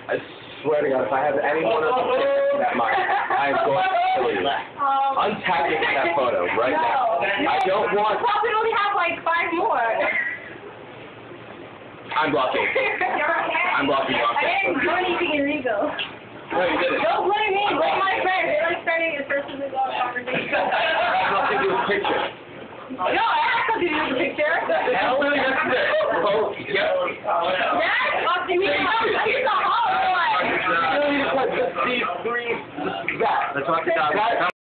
I swear to God, if I have any more of that mind, I am going to kill you. Untagging that photo right now. I don't want... You probably only have like 5 more. I'm blocking. I'm blocking you. I didn't do anything illegal. No, you didn't. Don't blame me. Blame my friends. They like starting a personally long conversation. I have nothing to do with picture. No, I have something to do with the picture. Hell no, yes, it is. Oh, yep. Yes? You need to help. He's a hot boy. You need to put these 3... That. Let's talk about that.